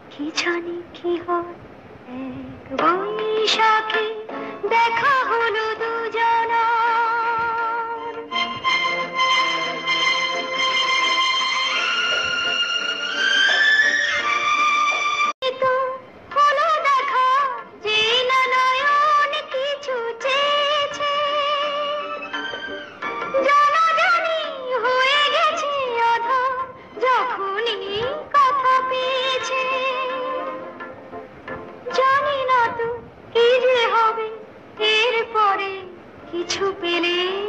কি জানি কি হয় এক বৈশাখে দেখা হলো দুজনার। তো হলো দেখা যে না নয়ন কিছু চেয়েছে, জানাজানি হয়ে গেছে আধা যখনই কথা পেয়েছে। জানি না তো কি যে হবে এরপরে কিছু পেলে